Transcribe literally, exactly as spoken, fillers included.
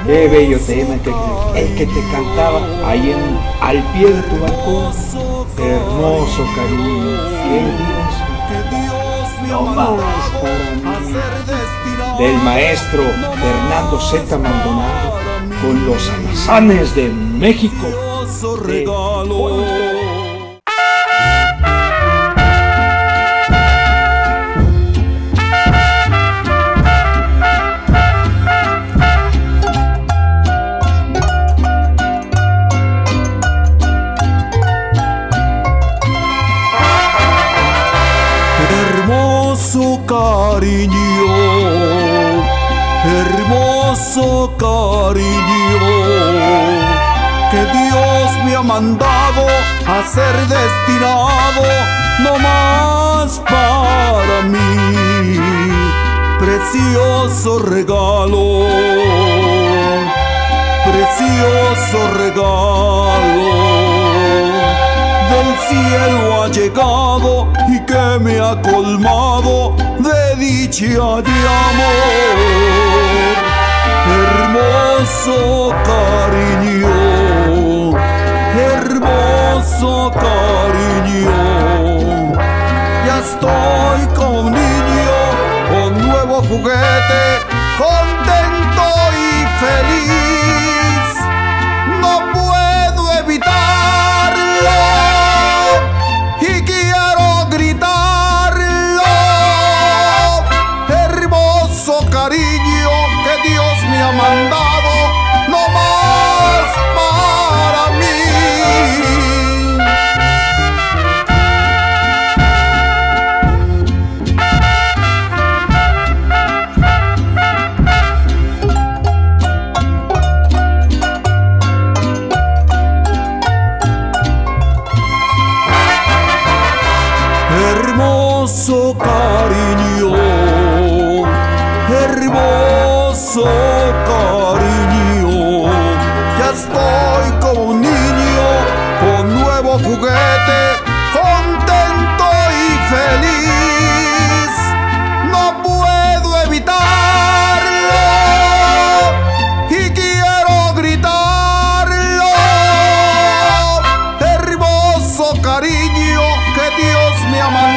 Qué bello tema que, el que te cantaba ahí en, al pie de tu balcón. Hermoso cariño, que Dios no más para mí. Del maestro Fernando Z. Maldonado con los Alazanes de México. De... Hermoso cariño, hermoso cariño, que Dios me ha mandado a ser destinado no más para mí. Precioso regalo, precioso regalo, del cielo ha llegado y que me ha colmado de dicha de amor. Hermoso cariño, hermoso cariño, ya estoy como un niño con nuevo juguete, contento y feliz. No puedo evitarlo y quiero gritarlo. Hermoso cariño que Dios me ha mandado no más para mí. Hermoso cariño, hermoso cariño, ya estoy como un niño con nuevo juguete, contento y feliz. No puedo evitarlo y quiero gritarlo. Hermoso cariño que Dios me ha mandado